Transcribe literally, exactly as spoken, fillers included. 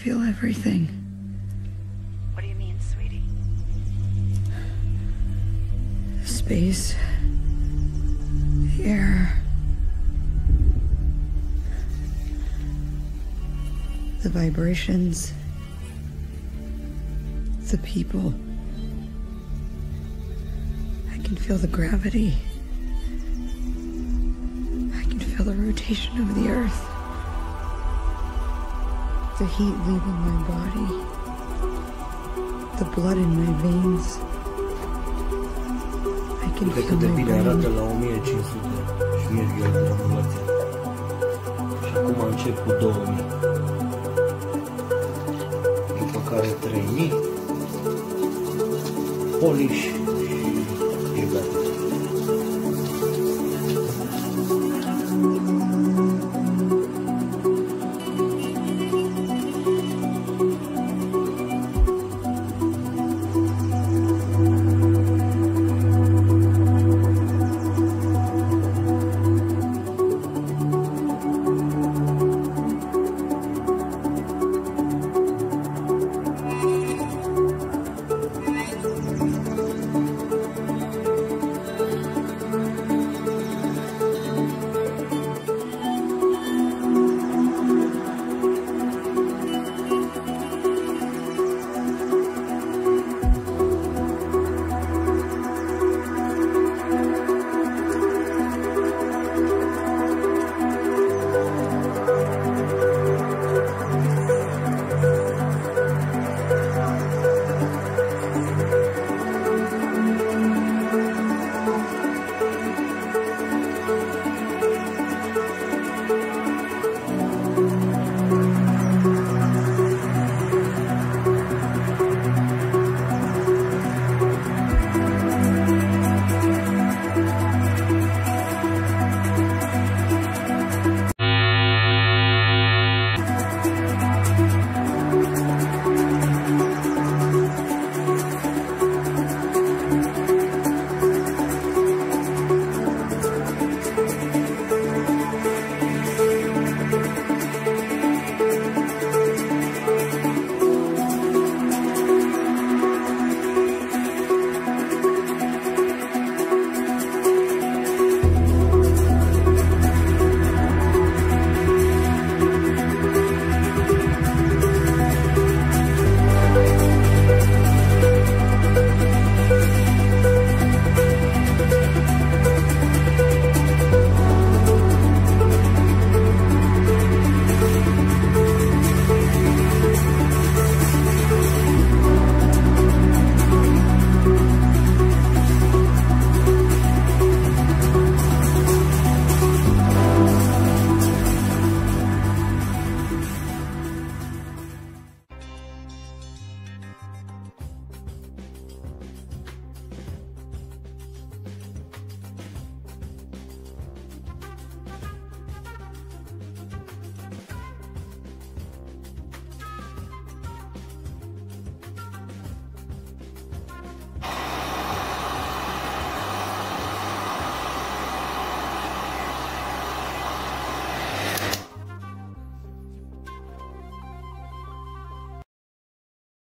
feel everything. What do you mean, sweetie? Space. Air. The vibrations. The people. I can feel the gravity. I can feel the rotation of the earth. The heat leaving my body. The blood in my veins. I can Uite feel cât de my bine brain. arată la o mie cinci sute și merg eu de ambulație. Și acum încep cu două mii. După care trei mii. Polish.